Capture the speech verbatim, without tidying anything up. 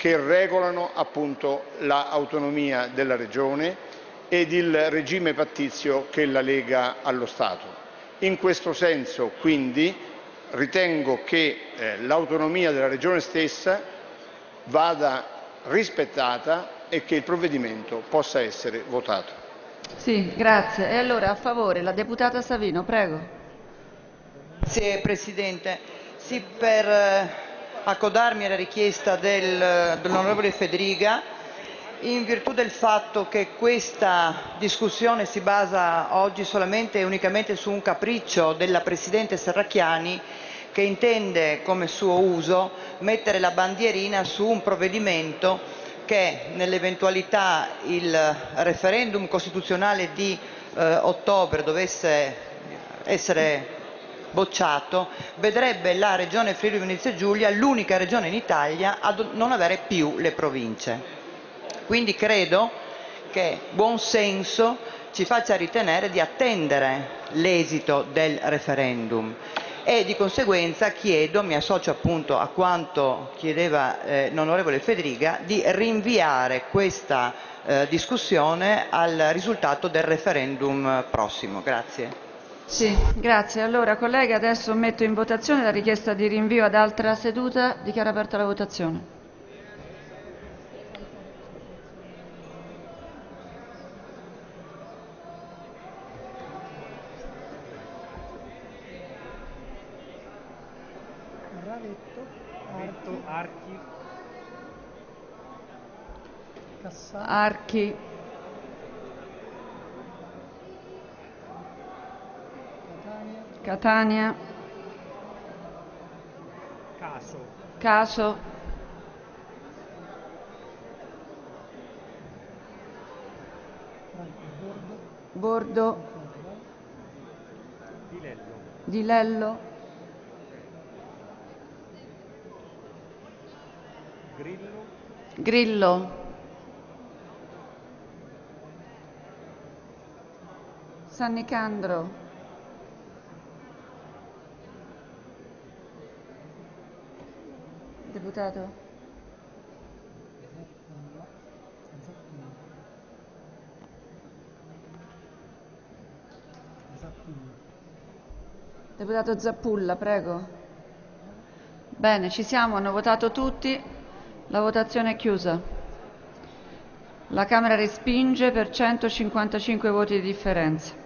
che regolano appunto l'autonomia della Regione ed il regime pattizio che la lega allo Stato. In questo senso, quindi, ritengo che eh, l'autonomia della Regione stessa vada rispettata e che il provvedimento possa essere votato. Sì, grazie. E allora a favore la deputata Savino, prego. Grazie Presidente. Sì, per eh, accodarmi alla richiesta del, dell'onorevole Fedriga, in virtù del fatto che questa discussione si basa oggi solamente e unicamente su un capriccio della Presidente Serracchiani, che intende, come suo uso, mettere la bandierina su un provvedimento che, nell'eventualità il referendum costituzionale di eh, ottobre dovesse essere bocciato, vedrebbe la Regione Friuli Venezia Giulia l'unica regione in Italia a non avere più le province. Quindi credo che buon senso ci faccia ritenere di attendere l'esito del referendum e di conseguenza chiedo, mi associo appunto a quanto chiedeva eh, l'onorevole Fedriga, di rinviare questa eh, discussione al risultato del referendum prossimo. Grazie. Sì, grazie. Allora, colleghi, adesso metto in votazione la richiesta di rinvio ad altra seduta. Dichiaro aperta la votazione. Ravetto, Archi, Cassano, Archi, Catania, Catania, Caso, Caso, Bordo, Bordo, Di Lello, Di Lello, Grillo, Grillo, San Nicandro, deputato, deputato Zappulla, prego. Bene, ci siamo, hanno votato tutti, la votazione è chiusa. La Camera respinge per centocinquantacinque voti di differenza.